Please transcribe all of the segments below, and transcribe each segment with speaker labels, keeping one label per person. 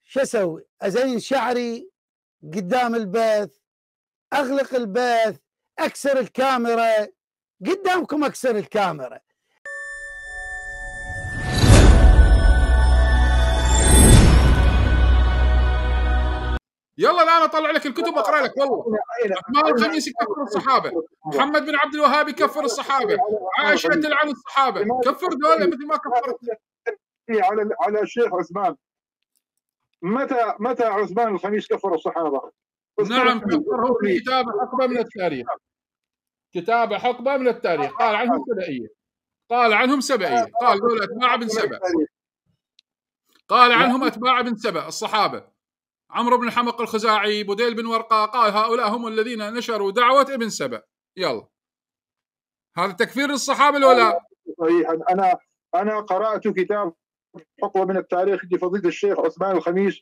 Speaker 1: شو اسوي؟ ازين شعري قدام البث، اغلق البث، اكسر الكاميرا؟ قدامكم اكسر الكاميرا.
Speaker 2: يلا الان اطلع لك الكتب واقرا لك. والله عثمان الخميس يكفر الصحابه، محمد بن عبد الوهاب يكفر الصحابه، عائشه تلعن الصحابه. كفر دول مثل ما كفرت
Speaker 3: على الشيخ عثمان. متى عثمان الخميس كفر الصحابه؟
Speaker 2: نعم كفرهم في كتابه حقبه من التاريخ. كتابه حقبه من التاريخ قال عنهم سبئيه، قال عنهم سبئيه، قال دول اتباع بن سبأ، قال عنهم اتباع بن سبأ الصحابه. عمرو بن الحمق الخزاعي، بديل بن ورقه، قال هؤلاء هم الذين نشروا دعوه ابن سبأ. يلا هذا تكفير للصحابه ولا؟
Speaker 3: صحيح. انا قرات كتاب حقبه من التاريخ لفضيله الشيخ عثمان الخميس.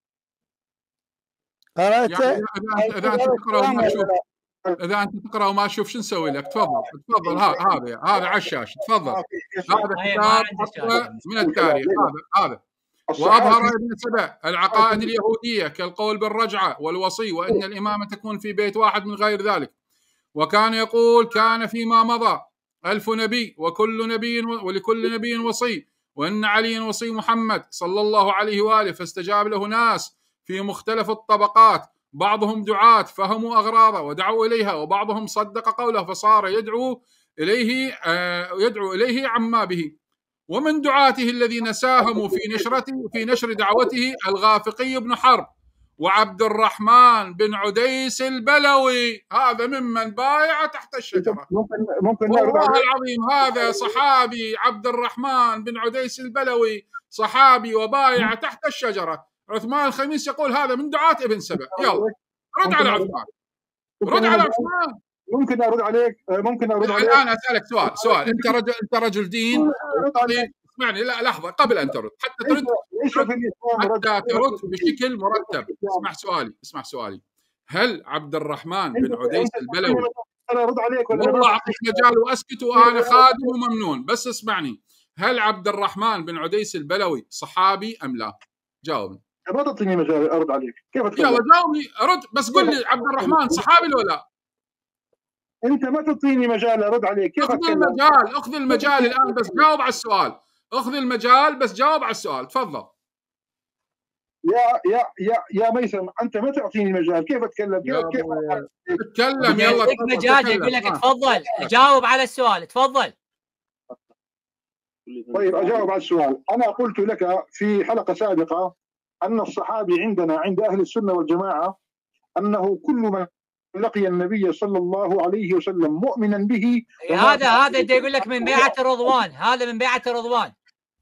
Speaker 1: قرأته
Speaker 2: يعني اذا انت تقرا وما تشوف، اذا انت تقرا وما تشوف شو نسوي لك؟ تفضل هذا على الشاشه، تفضل. هذا كتاب حقبه من التاريخ. هذا وأظهر ابن سبأ العقائد اليهودية كالقول بالرجعة والوصي وإن الإمامة تكون في بيت واحد من غير ذلك. وكان يقول كان فيما مضى 1000 نبي ولكل نبي وصي، وإن علي وصي محمد صلى الله عليه وآله، فاستجاب له ناس في مختلف الطبقات، بعضهم دعاة فهموا أغراضه ودعوا إليها، وبعضهم صدق قوله فصار يدعو إليه عما به. ومن دعاته الذين ساهموا في نشر دعوته الغافقي بن حرب وعبد الرحمن بن عديس البلوي، هذا ممن بايع تحت الشجرة.
Speaker 3: ممكن
Speaker 2: والله العظيم هذا صحابي، عبد الرحمن بن عديس البلوي صحابي وبايع تحت الشجرة. عثمان الخميس يقول هذا من دعاة ابن سبأ. يلا رد على عثمان، رد على عثمان.
Speaker 3: ممكن ارد عليك؟
Speaker 2: الان اسالك سؤال. انت رجل دين. اسمعني، لا لحظه قبل ان ترد، حتى ترد بشكل مرتب. اسمع سؤالي. هل عبد الرحمن بن عديس البلوي،
Speaker 3: انا ارد عليك ولا
Speaker 2: والله اعطيك مجال واسكت وانا خادم وممنون، بس اسمعني. هل عبد الرحمن بن عديس البلوي صحابي ام لا؟ جاوبني.
Speaker 3: ما تعطيني مجال ارد عليك. كيف
Speaker 2: يلا جاوبني، رد بس قل لي عبد الرحمن صحابي ولا لا؟
Speaker 3: انت ما تعطيني مجال ارد عليك. كيف
Speaker 2: اخذ المجال الان، بس جاوب على السؤال. اخذ المجال بس جاوب على السؤال، تفضل.
Speaker 3: يا ميثم، انت ما تعطيني مجال. كيف اتكلم؟ كيف
Speaker 2: اتكلم؟ يلا
Speaker 4: مجال يقول لك تفضل جاوب على السؤال، تفضل.
Speaker 3: طيب اجاوب على السؤال. انا قلت لك في حلقه سابقه ان الصحابي عندنا عند اهل السنه والجماعه انه كل من لقي النبي صلى الله عليه وسلم مؤمنا به.
Speaker 4: هذا يقول لك من بيعة الرضوان، هذا من بيعة الرضوان.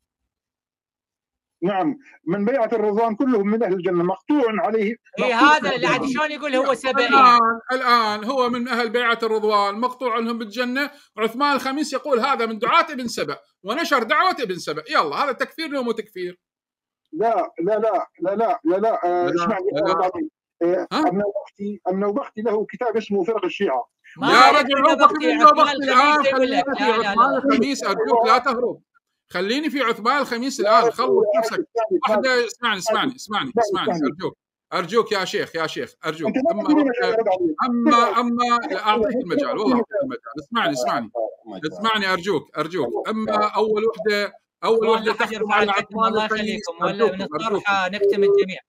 Speaker 3: نعم، من بيعة الرضوان كلهم من أهل الجنة مقطوع عليه.
Speaker 4: هذا اللي عاد شلون يقول هو سبئي؟
Speaker 2: الآن هو من أهل بيعة الرضوان مقطوع لهم بالجنة. عثمان الخميس يقول هذا من دعاة ابن سبأ ونشر دعوة ابن سبأ. يلا هذا تكفير ولا مو تكفير؟
Speaker 3: لا اسمعني. النوبختي له كتاب اسمه فرق الشيعة.
Speaker 2: يا رجل النوبختي الآن خليني في عثمان الخميس، أرجوك لا تهرب. خليني في عثمان الخميس الآن، خلص نفسك. واحدة اسمعني أرجوك يا شيخ أرجوك. أما أعطيك المجال، والله أعطيك المجال. اسمعني أرجوك. أما أول وحدة
Speaker 4: تحكم على عثمان، الله يخليكم، ولا من الطرحة نكتم الجميع.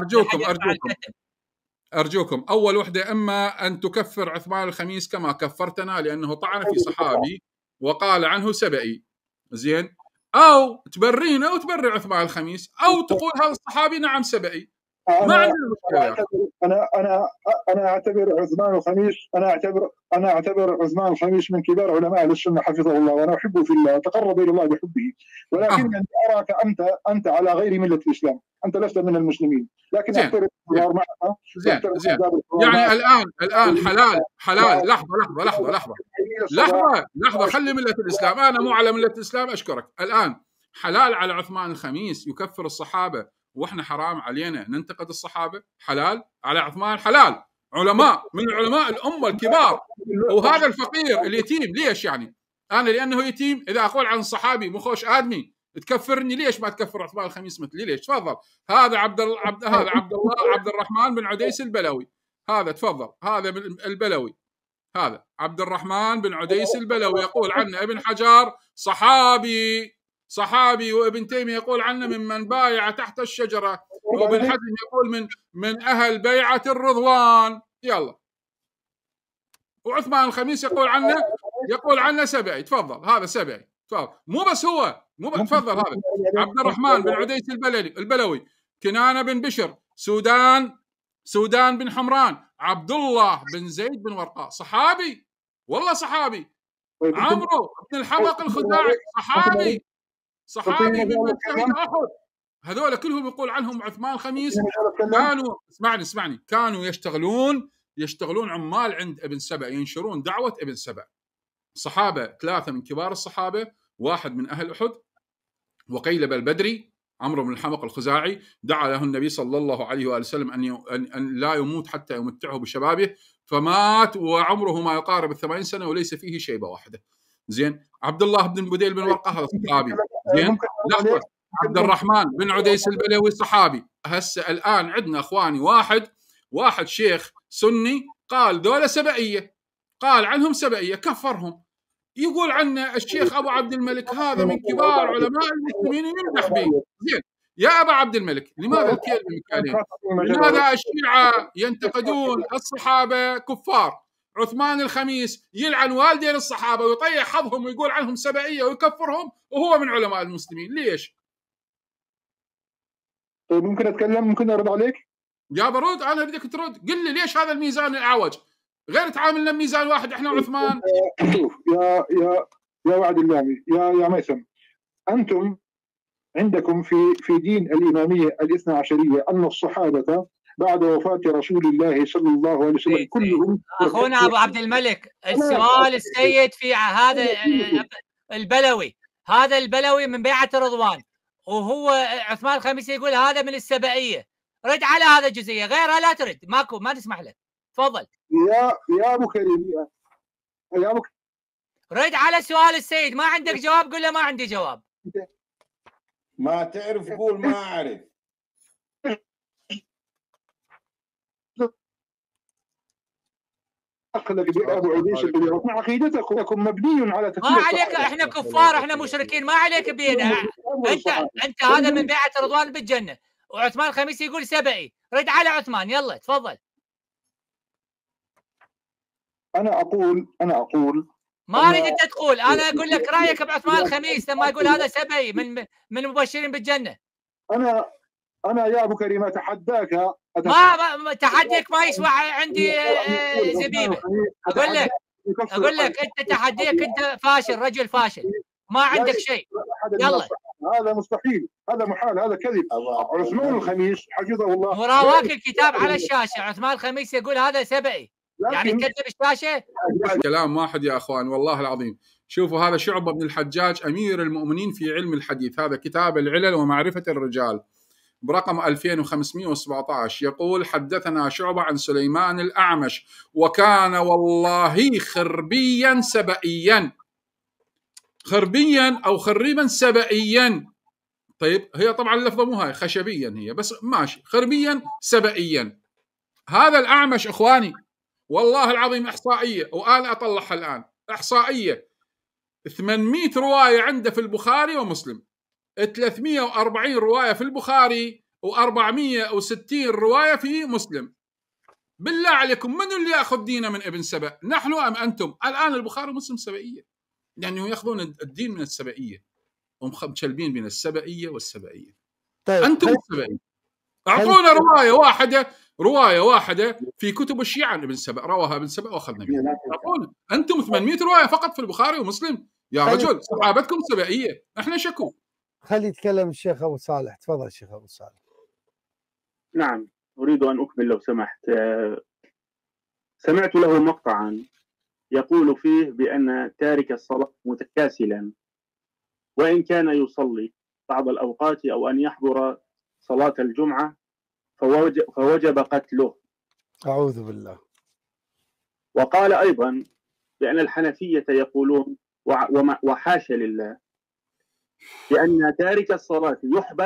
Speaker 2: أرجوكم أول وحدة، أما أن تكفر عثمان الخميس كما كفرتنا لأنه طعن في صحابي وقال عنه سبئي، زين، أو تبرينا وتبري عثمان الخميس، أو تقول هذا الصحابي نعم سبئي. ما عندنا مشكلة.
Speaker 3: أنا أعتبر عثمان الخميس أنا أعتبر عثمان الخميس من كبار علماء السنة حفظه الله، وأنا أحبه في الله، تقرب إلى الله بحبه، ولكنني أراك أنت على غير ملة الإسلام، أنت لست من المسلمين، لكن أحترم معك.
Speaker 2: زين. يعني الآن حلال. لحظة خلي ملة الإسلام، أنا مو على ملة الإسلام، أشكرك. الآن حلال على عثمان الخميس يكفر الصحابة واحنا حرام علينا ننتقد الصحابه؟ حلال على عثمان؟ حلال. علماء من علماء الامه الكبار، وهذا الفقير اليتيم. ليش يعني؟ انا لانه يتيم اذا اقول عن الصحابي مو خوش ادمي تكفرني ليش ما تكفر عثمان الخميس مثلي ليش؟ تفضل. هذا عبد الرحمن بن عديس البلوي، هذا تفضل، هذا البلوي، هذا عبد الرحمن بن عديس البلوي يقول عنه ابن حجر صحابي، وابن تيمية يقول عنه ممن بايع تحت الشجرة، وابن حزم يقول من أهل بيعة الرضوان. يلا. وعثمان الخميس يقول عنه سبعي. تفضل، هذا سبعي. تفضل. مو بس هو، تفضل. هذا عبد الرحمن بن عديس البلوي، كنانة بن بشر، سودان بن حمران، عبد الله بن زيد بن ورقاء، صحابي، والله صحابي. عمرو بن الحمق الخزاعي، صحابي من شهد أحد. هذول كلهم يقول عنهم عثمان الخميس كانوا، اسمعني، كانوا يشتغلون عمال عند ابن سبأ، ينشرون دعوة ابن سبأ. صحابة 3 من كبار الصحابة، 1 من أهل أحد، وقيلب البدري، عمرو بن الحمق الخزاعي، دعا له النبي صلى الله عليه وآله وسلم أن لا يموت حتى يمتعه بشبابه، فمات وعمره ما يقارب 80 سنة وليس فيه شيبة واحدة. زين. عبد الله بن بديل بن ورقة هذا صحابي. زين. عبد الرحمن بن عديس البلوي صحابي. هسه الآن عندنا أخواني واحد شيخ سني قال دولة سبئية، قال عنهم سبئية، كفرهم. يقول عنه الشيخ أبو عبد الملك هذا من كبار علماء المسلمين يمدح به. زين. يا أبا عبد الملك، لماذا الكيل بالمكانين؟ لماذا الشيعة ينتقدون الصحابة كفار؟ عثمان الخميس يلعن والدين الصحابة ويطيح حظهم ويقول عنهم سبئية ويكفرهم، وهو من علماء المسلمين. ليش؟
Speaker 3: طيب ممكن أتكلم؟ ممكن أرد عليك؟
Speaker 2: يا برود، أنا بدك ترد. قل لي ليش هذا الميزان الأعوج؟ غير تعاملنا بميزان واحد احنا وعثمان.
Speaker 3: شوف يا وعد اللامي، يا ميثم، أنتم عندكم في دين الإمامية الاثنى عشرية أن الصحابة بعد وفاة رسول الله صلى الله عليه وسلم كلهم.
Speaker 4: أخونا أبو عبد الملك، السؤال السيد في هذا البلوي، هذا البلوي من بيعة رضوان، وهو عثمان الخميس يقول هذا من السبئية. رد على هذا الجزئية، غيرها لا ترد، ماكو، ما تسمح لك. تفضل
Speaker 3: يا أبو كريم،
Speaker 4: رد على سؤال السيد. ما عندك جواب قل له ما عندي جواب.
Speaker 5: ما تعرف قول ما أعرف.
Speaker 3: أبو عديس عقيدتكم مبني على
Speaker 4: ما عليك، احنا كفار، احنا مشركين، ما عليك بينا. انت هذا من بيعة رضوان بالجنة، وعثمان الخميس يقول سبئي. رد على عثمان، يلا تفضل.
Speaker 3: أنا أقول
Speaker 4: ما أريد أنت تقول، أنا أقول لك رأيك بعثمان الخميس لما يقول هذا سبئي من مبشرين بالجنة.
Speaker 3: أنا يا أبو كريم أتحداك.
Speaker 4: ما تحديك ما يسوى عندي زبيبة. أقول لك أنت تحديك، أنت فاشل، رجل فاشل، ما عندك شيء. يلا.
Speaker 3: هذا مستحيل، هذا محال، هذا كذب. عثمان الخميس حفظه الله
Speaker 4: مراواك الكتاب على الشاشة، عثمان الخميس يقول هذا سبئي، يعني كذب الشاشة.
Speaker 2: كلام واحد يا أخوان، والله العظيم. شوفوا، هذا شعبة بن الحجاج أمير المؤمنين في علم الحديث، هذا كتاب العلل ومعرفة الرجال برقم 2517، يقول حدثنا شعبة عن سليمان الأعمش، وكان والله خربيا سبئيا، خربيا أو خريبا سبئيا. طيب هي طبعا اللفظة مو هاي، خشبيا هي، بس ماشي، خربيا سبئيا. هذا الأعمش إخواني والله العظيم إحصائية، وأنا أطلعها الآن، إحصائية 800 رواية عنده في البخاري ومسلم، 340 رواية في البخاري، و460 رواية في مسلم. بالله عليكم من اللي يأخذ دينه من ابن سبأ، نحن أم أنتم؟ الآن البخاري ومسلم سبئية، يعني يأخذون الدين من السبئية، هم مشلبين بين السبئية والسبئية. طيب أنتم السبئية. أعطونا رواية واحدة في كتب الشيعة عن ابن سبأ، رواها ابن سبأ وأخذنا بها. أعطونا أنتم 800 رواية فقط في البخاري ومسلم يا رجل، صحابتكم سبئية، احنا شكو.
Speaker 1: خلي يتكلم الشيخ أبو صالح. تفضل الشيخ أبو صالح.
Speaker 6: نعم، أريد أن أكمل لو سمحت. سمعت له مقطعا يقول فيه بأن تارك الصلاة متكاسلا، وإن كان يصلي بعض الأوقات أو أن يحضر صلاة الجمعة فوجب قتله.
Speaker 1: أعوذ بالله.
Speaker 6: وقال أيضا بأن الحنفية يقولون وحاشا لله بأن تارك الصلاة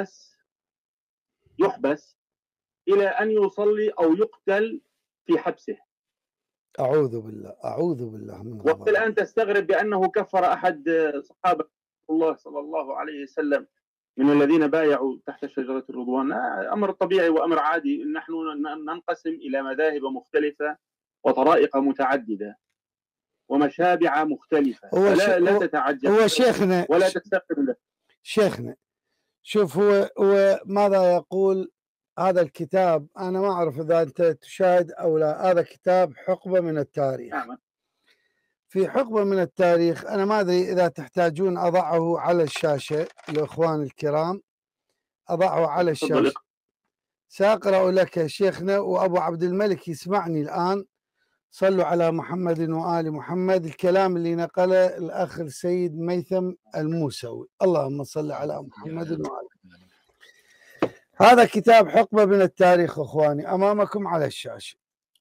Speaker 6: يحبس إلى أن يصلي أو يقتل في حبسه.
Speaker 1: أعوذ بالله من غضب.
Speaker 6: وأنت الآن تستغرب بأنه كفر أحد صحابة الله صلى الله عليه وسلم من الذين بايعوا تحت شجرة الرضوان. أمر طبيعي وأمر عادي. نحن ننقسم إلى مذاهب مختلفة وطرائق متعددة ومشابع مختلفة، لا تتعجب
Speaker 1: هو شيخنا
Speaker 6: ولا تستغرب له.
Speaker 1: شيخنا شوف، هو ماذا يقول هذا الكتاب؟ أنا ما أعرف إذا أنت تشاهد أو لا. هذا كتاب حقبة من التاريخ.
Speaker 6: نعم.
Speaker 1: في حقبة من التاريخ، أنا ما أدري إذا تحتاجون أضعه على الشاشة الأخوان الكرام، أضعه على الشاشة. سأقرأ لك شيخنا، وأبو عبد الملك يسمعني الآن. صلوا على محمد وآل محمد. الكلام اللي نقله الأخ السيد ميثم الموسوي. اللهم صل على محمد وآل محمد. هذا كتاب حقبة من التاريخ أخواني، أمامكم على الشاشة،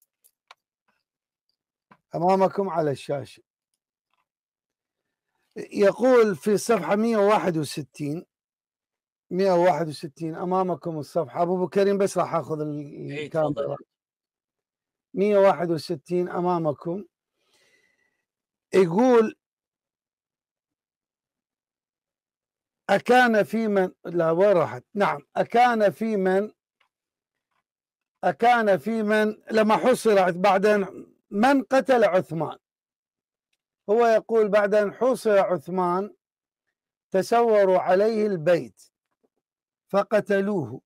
Speaker 1: أمامكم على الشاشة. يقول في الصفحة 161 أمامكم الصفحة. أبو بكرين بس راح أخذ الكاميرا. 161 أمامكم. يقول: أكان في من، لا وين راحت؟ نعم، أكان في من لما حصر بعدين من قتل عثمان. هو يقول بعد أن حصر عثمان تسوروا عليه البيت فقتلوه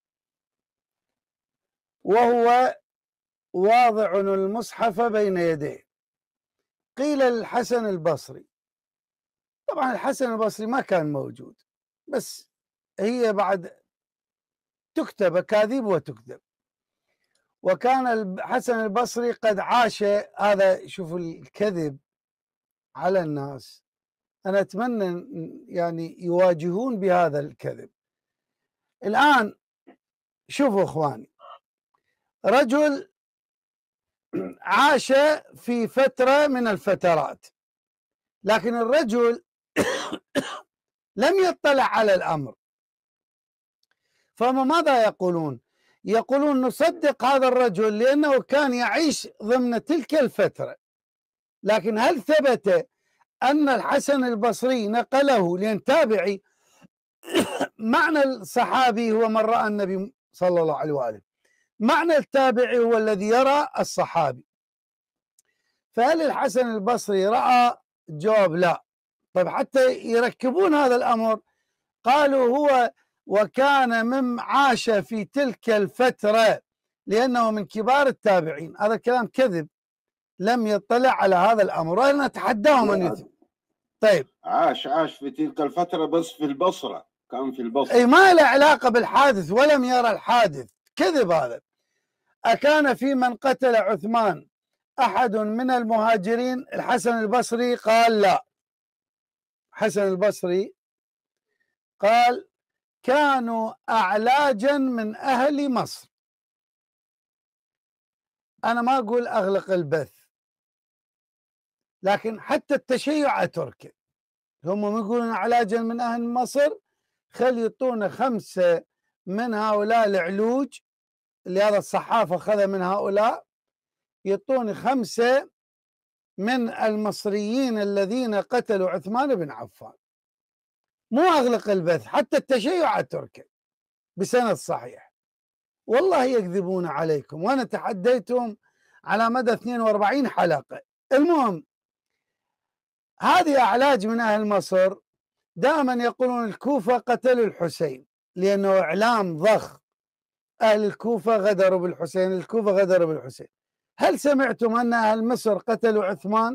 Speaker 1: وهو واضع المصحف بين يديه. قيل للحسن البصري، طبعا الحسن البصري ما كان موجود، بس هي بعد تكتب أكاذيب وتكذب. وكان الحسن البصري قد عاش هذا. شوفوا الكذب على الناس. أنا أتمنى يعني يواجهون بهذا الكذب. الآن شوفوا إخواني، رجل عاش في فترة من الفترات، لكن الرجل لم يطلع على الأمر. فما ماذا يقولون؟ يقولون نصدق هذا الرجل لأنه كان يعيش ضمن تلك الفترة. لكن هل ثبت أن الحسن البصري نقله؟ لأن تابعي معنى الصحابي هو من رأى النبي صلى الله عليه وآله، معنى التابعي هو الذي يرى الصحابي. فهل الحسن البصري رأى؟ جواب لا. طيب حتى يركبون هذا الأمر قالوا هو وكان من عاش في تلك الفترة لأنه من كبار التابعين. هذا الكلام كذب، لم يطلع على هذا الأمر وأنا أتحداهم أن يثبت. طيب
Speaker 5: عاش في تلك الفترة بس في البصرة، كان في البصرة.
Speaker 1: أي ما له علاقة بالحادث ولم يرى الحادث، كذب هذا. أكان في من قتل عثمان أحد من المهاجرين؟ الحسن البصري قال لا. حسن البصري قال كانوا أعلاجا من أهل مصر. أنا ما أقول أغلق البث، لكن حتى التشيع أتركه. هم يقولون أعلاجا من أهل مصر، خل يعطونا 5 من هؤلاء العلوج اللي هذا الصحافة أخذ من هؤلاء، يعطوني 5 من المصريين الذين قتلوا عثمان بن عفان. مو أغلق البث، حتى التشيع أتركه بسند صحيح. والله يكذبون عليكم، وأنا تحديتهم على مدى 42 حلقة. المهم، هذه أعلاج من أهل مصر. دائما يقولون الكوفة قتلوا الحسين لأنه إعلام ضخ، أهل الكوفة غدروا بالحسين، الكوفة غدروا بالحسين. هل سمعتم أن أهل مصر قتلوا عثمان؟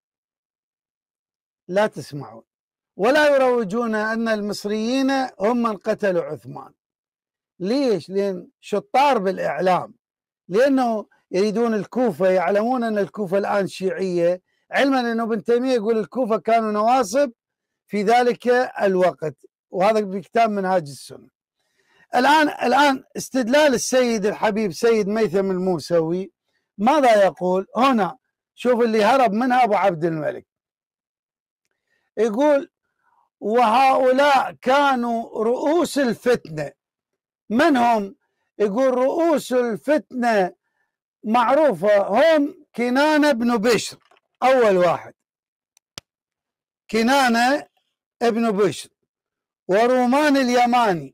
Speaker 1: لا تسمعون. ولا يروجون أن المصريين هم من قتلوا عثمان. ليش؟ لأن شطار بالإعلام، لأنه يريدون الكوفة، يعلمون أن الكوفة الآن شيعية، علما أنه ابن تيمية يقول الكوفة كانوا نواصب في ذلك الوقت، وهذا بكتاب منهاج السنة. الآن استدلال السيد الحبيب سيد ميثم الموسوي ماذا يقول هنا؟ شوف اللي هرب منها أبو عبد الملك. يقول وهؤلاء كانوا رؤوس الفتنة. من هم؟ يقول رؤوس الفتنة معروفة، هم كنانة بن بشر، أول واحد كنانة ابن بشر، ورومان اليماني،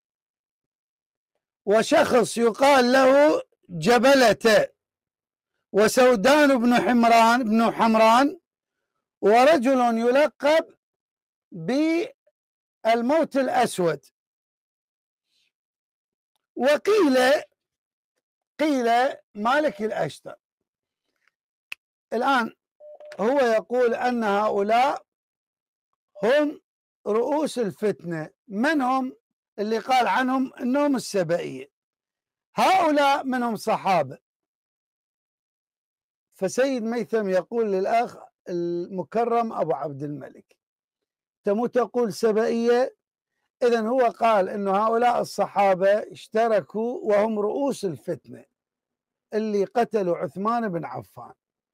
Speaker 1: وشخص يقال له جبلة، وسودان بن حمران، ورجل يلقب بالموت الأسود. قيل مالك الأشتر. الآن هو يقول أن هؤلاء هم رؤوس الفتنة. من هم اللي قال عنهم أنهم السبائية؟ هؤلاء منهم صحابة. فسيد ميثم يقول للأخ المكرم أبو عبد الملك، تمو تقول سبائية، إذن هو قال أن هؤلاء الصحابة اشتركوا وهم رؤوس الفتنة اللي قتلوا عثمان بن عفان.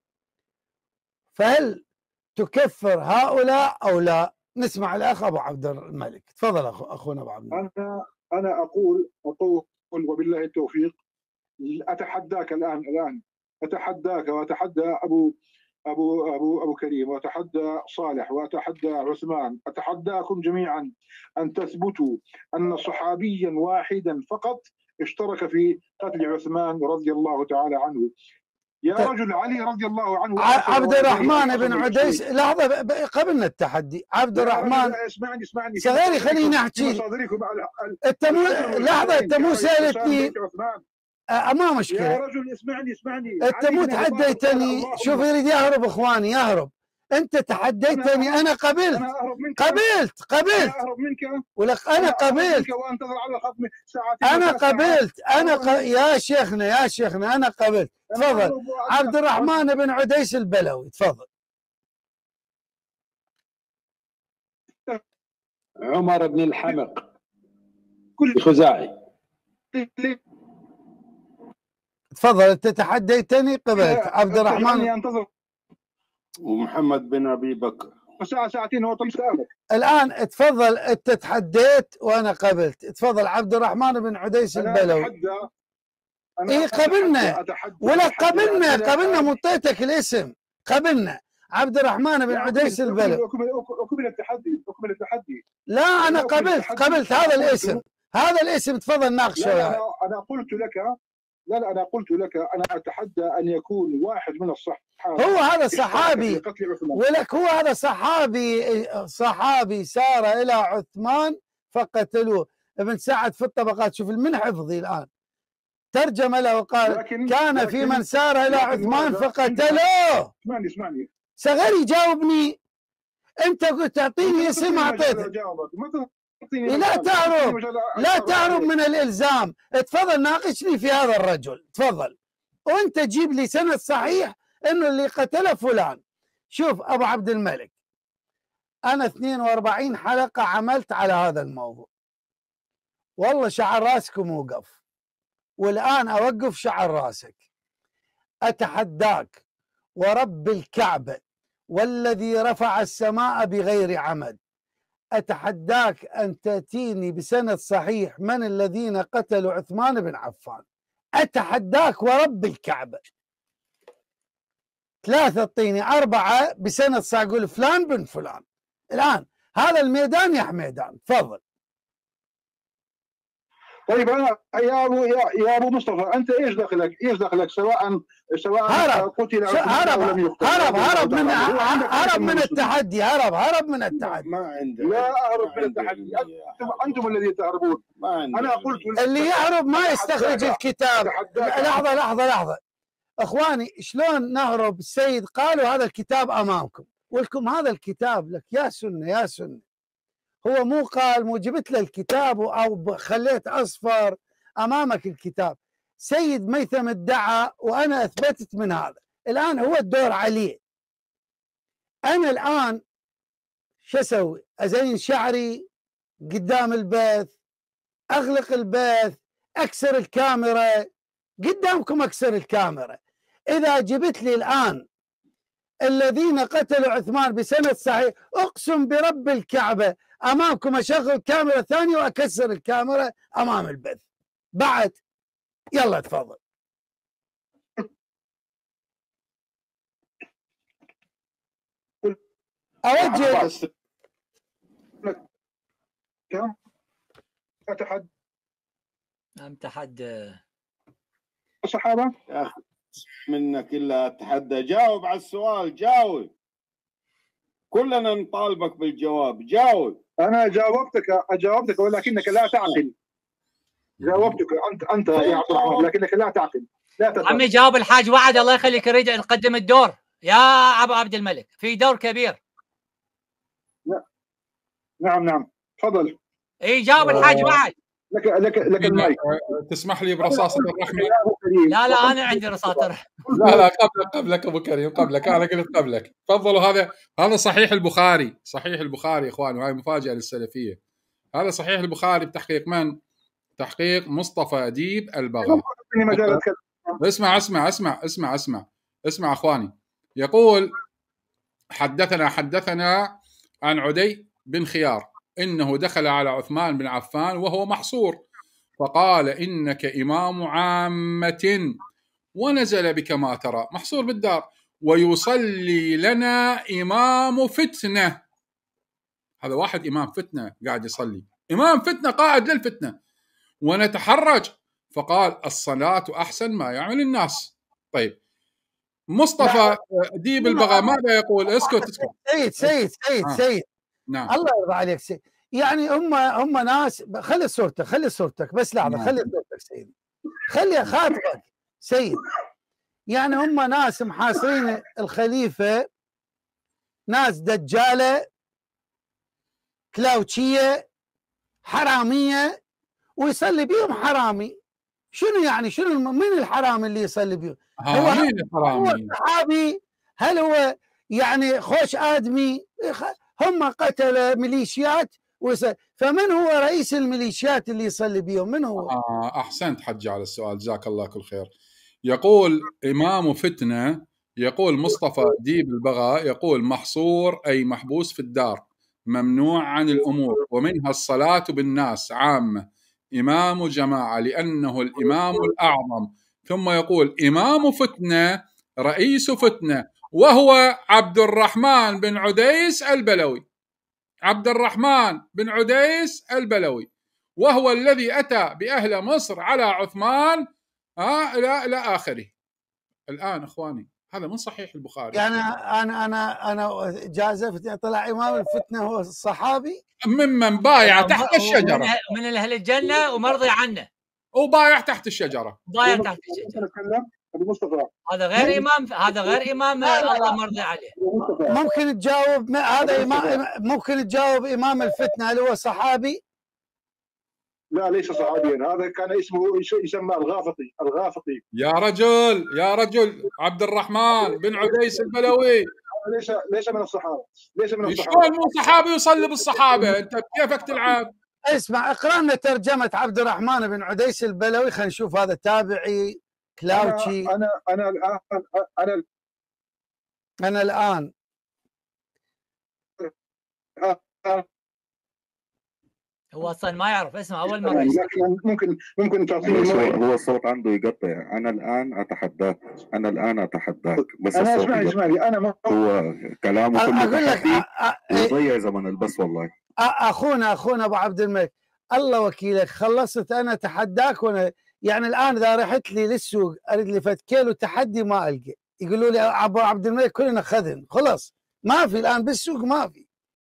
Speaker 1: فهل تكفر هؤلاء أو لا؟ نسمع الأخ أبو عبد الملك. تفضل أخونا أبو عبد الملك.
Speaker 3: أنا أقول وبالله التوفيق. أتحداك الآن أتحداك وأتحدى أبو كريم، وأتحدى صالح، وأتحدى عثمان، أتحداكم جميعا أن تثبتوا أن صحابيا واحدا فقط اشترك في قتل عثمان رضي الله تعالى عنه. يا رجل علي رضي الله عنه
Speaker 1: عبد الرحمن بن عديس. لحظة قبلنا التحدي. عبد الرحمن
Speaker 3: اسمعني
Speaker 1: صغيري، خليني أحكي. أنت مو لحظة، أنت مو سألتني. ما مشكلة
Speaker 3: يا رجل، اسمعني
Speaker 1: انت مو تحديتني. شوف يريد يهرب اخواني، يهرب. انت تحديتني، انا قبلت.
Speaker 3: اهرب منك
Speaker 1: ولك انا قبلت
Speaker 3: وانتظر على الخط ساعتين.
Speaker 1: انا قبلت. يا شيخنا انا قبلت. تفضل عبد الرحمن بن عديس البلوي، تفضل.
Speaker 5: عمر بن الحمق الخزاعي.
Speaker 1: تفضل. انت تحديتني قبلت. عبد الرحمن
Speaker 3: ينتظر.
Speaker 5: ومحمد بن ابي بكر.
Speaker 3: ساعتين هو طلب سؤالك.
Speaker 1: الان تفضل، انت تحديت وانا قبلت. تفضل عبد الرحمن بن عديس البلوي. ايه قبلنا، ولا قبلنا مطيتك الاسم. قبلنا عبد الرحمن بن عديس البلوي.
Speaker 3: اكمل التحدي.
Speaker 1: لا انا قبلت هذا الاسم. تفضل ناقشه.
Speaker 3: انا قلت لك أنا قلت لك أنا أتحدى أن يكون واحد من الصحابة.
Speaker 1: هو هذا صحابي، ولك هو هذا صحابي سار إلى عثمان فقتلوه. ابن سعد في الطبقات، شوف من حفظي الآن ترجم له وقال كان في من سار إلى عثمان فقتلوه.
Speaker 3: اسمعني
Speaker 1: صغير يجاوبني. أنت قلت تعطيني اسم أعطيته. لا تهرب من الإلزام. تفضل ناقشني في هذا الرجل، تفضل. وانت جيب لي سند صحيح انه اللي قتله فلان. شوف ابو عبد الملك، انا 42 حلقة عملت على هذا الموضوع، والله شعر راسكم وقف، والان اوقف شعر راسك. اتحداك ورب الكعبة والذي رفع السماء بغير عمد، أتحداك أن تأتيني بسند صحيح من الذين قتلوا عثمان بن عفان. أتحداك ورب الكعبة. 3 اعطيني 4 بسند صحيح، أقول فلان بن فلان. الآن هذا الميدان يا حميدان، تفضل.
Speaker 3: طيب أنا يا أبو مصطفى، أنت إيش دخلك سواء قتل أو لم يقتل؟
Speaker 1: هرب من التحدي. هرب من التحدي.
Speaker 3: ما عندي. لا أهرب من التحدي، أنتم الذين تهربون. أنا قلت
Speaker 1: اللي يهرب ما يستخرج الكتاب. لحظة أخواني، شلون نهرب؟ السيد قالوا هذا الكتاب أمامكم، ولكم هذا الكتاب لك يا سنة. هو مو قال مو جبت له الكتاب أو خليت أصفر أمامك الكتاب. سيد ميثم ادعى وأنا أثبتت من هذا. الآن هو الدور عليه. أنا الآن شو أسوي؟ أزين شعري قدام البث، أغلق البث، أكسر الكاميرا قدامكم، أكسر الكاميرا. إذا جبت لي الآن الذين قتلوا عثمان بسند صحيح، اقسم برب الكعبه امامكم اشغل كاميرا ثانيه واكسر الكاميرا امام البث بعد. يلا تفضل. اوجه
Speaker 4: تحدى
Speaker 3: الصحابه
Speaker 5: يا اخي منك الا اتحدى. جاوب على السؤال، جاوب. كلنا نطالبك بالجواب، جاوب.
Speaker 3: انا جاوبتك ولكنك لا تعقل. جاوبتك انت يا عبد الرحمن لكنك لا تعقل. لا تفهم.
Speaker 4: عمي جاوب الحاج وعد، الله يخليك يريد نقدم الدور يا ابو عبد الملك، في دور كبير.
Speaker 3: نعم تفضل.
Speaker 4: اي جاوب الحاج وعد.
Speaker 3: لك المايك.
Speaker 2: تسمح لي برصاصة الرحمة؟
Speaker 4: لا انا عندي رصاصة الرحمة.
Speaker 2: لا قبلك ابو كريم، قبلك، انا قلت قبلك. تفضلوا. هذا صحيح البخاري، صحيح البخاري يا اخوان، وهي مفاجأة للسلفية. هذا صحيح البخاري بتحقيق من؟ تحقيق مصطفى أديب البغا. اسمع اخواني. يقول حدثنا عن عدي بن خيار انه دخل على عثمان بن عفان وهو محصور، فقال انك امام عامة ونزل بك ما ترى، محصور بالدار، ويصلي لنا امام فتنة. هذا واحد امام فتنة قاعد يصلي، امام فتنة قائد للفتنة، ونتحرج. فقال الصلاة احسن ما يعمل الناس. طيب مصطفى ديب البغا ماذا يقول؟ اسكت.
Speaker 1: سيد نعم. الله يرضى عليك سيد. يعني هم ناس، خلي صورتك بس لحظه. خلي صورتك سيد، خلي خاطبك سيد. يعني هم ناس محاصرين الخليفه، ناس دجاله كلاوتشيه حراميه، ويصلي بيهم حرامي. شنو يعني؟ شنو من الحرامي اللي يصلي بيهم؟ هو صحابي؟ هل هو يعني خوش آدمي؟ هم قتل ميليشيات فمن هو رئيس الميليشيات اللي يصلي بيهم؟ من هو؟
Speaker 2: أحسنت حج على السؤال، جزاك الله كل خير. يقول إمام فتنة، يقول مصطفى ديب البغا، يقول محصور أي محبوس في الدار، ممنوع عن الأمور، ومنها الصلاة بالناس عامة، إمام جماعة لأنه الإمام الأعظم. ثم يقول إمام فتنة رئيس فتنة وهو عبد الرحمن بن عديس البلوي. عبد الرحمن بن عديس البلوي، وهو الذي أتى بأهل مصر على عثمان إلى آخره. الآن إخواني هذا من صحيح البخاري.
Speaker 1: يعني أنا جازفت طلع إمام الفتنة هو الصحابي
Speaker 2: ممن بايع تحت الشجرة،
Speaker 4: من أهل الجنة ومرضي عنه،
Speaker 2: وبايع تحت الشجرة.
Speaker 4: بايع تحت الشجرة. هذا غير إمام الله مرضي عليه.
Speaker 1: ممكن تجاوب هذا ممكن تجاوب إمام الفتنة هل هو صحابي؟
Speaker 3: لا ليس صحابيا، هذا كان اسمه يسمى الغافطي.
Speaker 2: يا رجل عبد الرحمن بن عديس البلوي
Speaker 3: ليس من الصحابة.
Speaker 2: شلون مو صحابي يصلي بالصحابة؟ انت كيفك تلعب؟
Speaker 1: اسمع، اقرا لنا ترجمة عبد الرحمن بن عديس البلوي، خلينا نشوف هذا تابعي كلاوتشي. أنا الآن
Speaker 4: هو اصلا ما يعرف اسمه اول مره.
Speaker 3: ممكن تعطيني
Speaker 7: هو الصوت عنده يقطع. انا الان اتحداك بس
Speaker 3: انا اسمعني انا
Speaker 7: هو كلامه كله
Speaker 1: اقول لك
Speaker 7: يضيع زمن البث والله.
Speaker 1: اخونا ابو عبد الملك، الله وكيلك، خلصت انا اتحداك. وانا يعني الان اذا رحت لي للسوق اريد لي فت كيلو تحدي ما القى، يقولوا لي ابو عبد الملك كلنا خذن، خلص ما في الان بالسوق ما في.